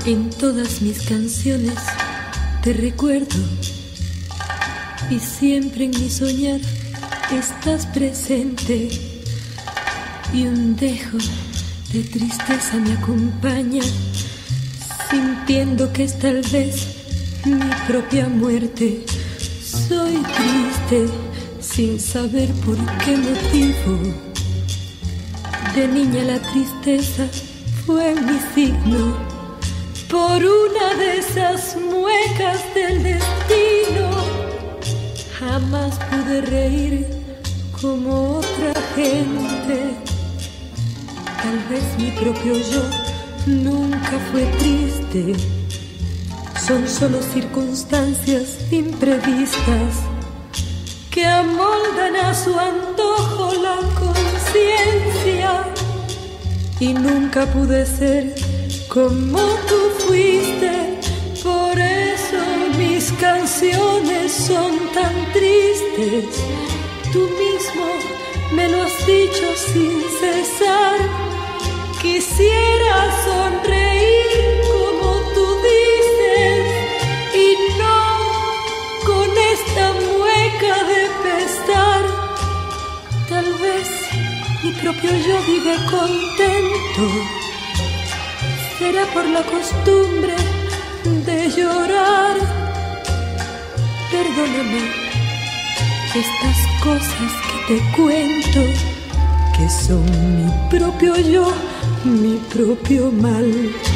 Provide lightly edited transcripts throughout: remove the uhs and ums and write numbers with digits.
En todas mis canciones te recuerdo y siempre en mi soñar estás presente, y un dejo de tristeza me acompaña, sintiendo que es tal vez mi propia muerte. Soy triste sin saber por qué motivo. De niña la tristeza fue mi signo, por una de esas muecas del destino. Jamás pude reír como otra gente. Tal vez mi propio yo nunca fue triste. Son solo circunstancias imprevistas que amoldan a su antojo la conciencia. Y nunca pude ser como tú fuiste, por eso mis canciones son tan tristes. Tú mismo me lo has dicho sin cesar. Quisiera sonreír como tú dices, y no con esta mueca de pesar. Tal vez mi propio yo vive contento. Será por la costumbre de llorar. Perdóname estas cosas que te cuento, que son mi propio yo, mi propio mal.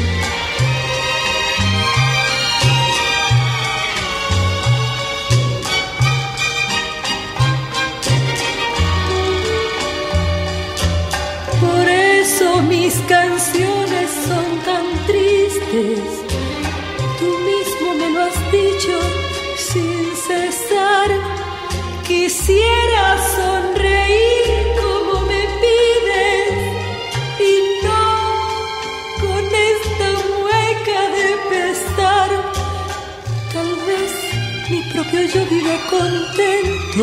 Por eso mis canciones son tan tristes. Tú mismo me lo has dicho sin cesar. Quisiera sonreír como me pides, y no con esta mueca de pesar. Tal vez mi propio yo vive contento.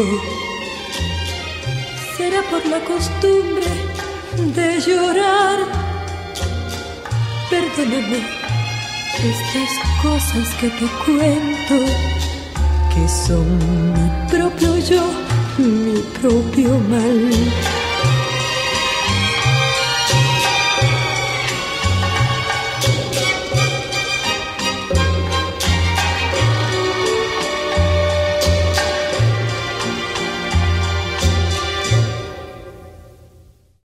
Será por la costumbre de llorar. Perdóname estas cosas que te cuento, que son mi propio yo, mi propio mal.